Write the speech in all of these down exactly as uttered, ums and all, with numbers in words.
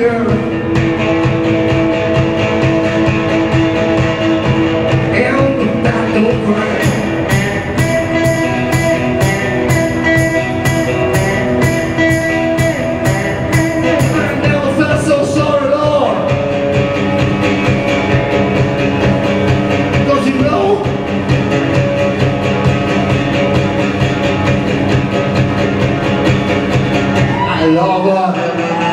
girl. And that don't cry. I never felt so sorry, Lord. Because you know, I love her.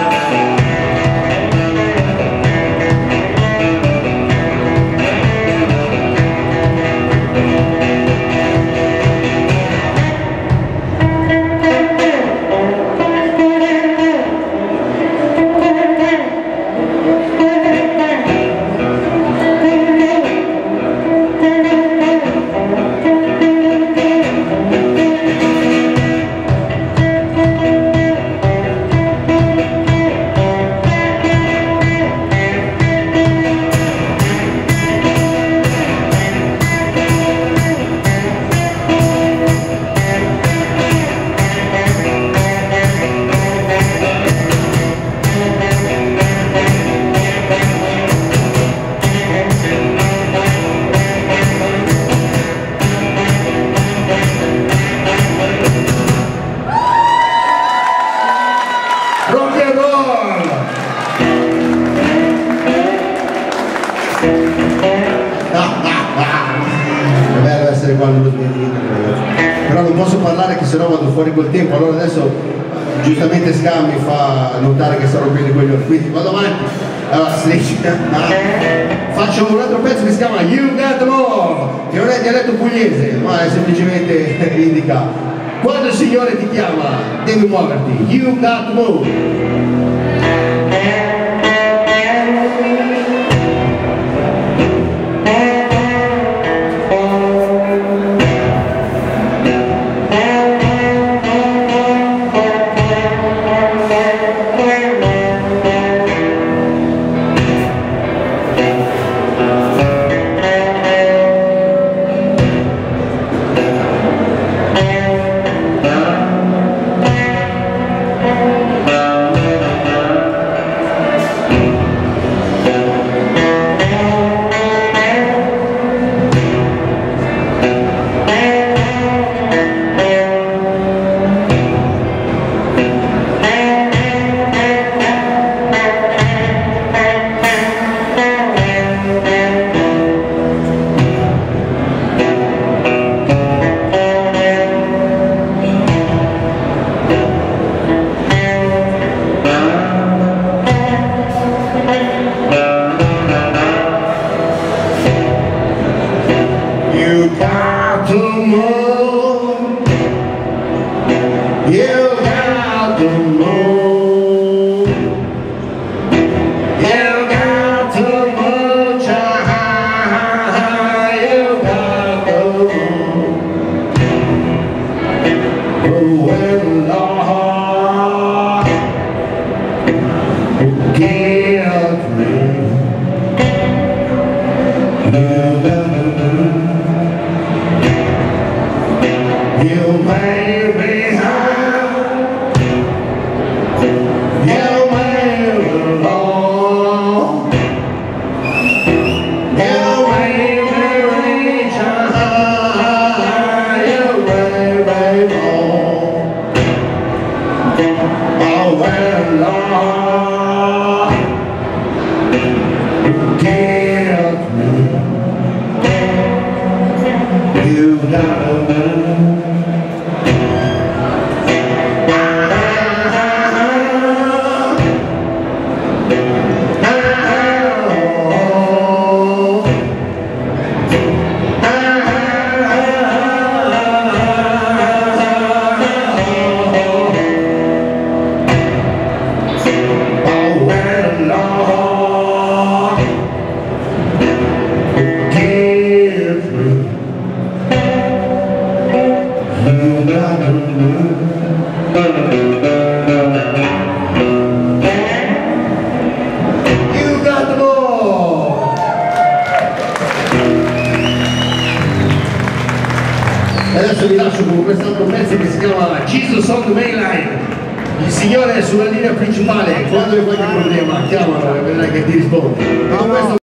Però non posso parlare che sennò vado fuori col tempo, allora adesso giustamente Scam mi fa notare che sto rompendo i coglioni, quindi vado avanti. Allora, faccio un altro pezzo che si chiama You Got The More, che non è dialetto pugliese, ma è semplicemente indica quando il Signore ti chiama devi muoverti. You Got The More. Adesso vi lascio con quest'altro pezzo che si chiama Jesus on the Main Line. Il Signore è sulla linea principale, quando hai qualche problema chiamano e vedrai che ti rispondi. E con questo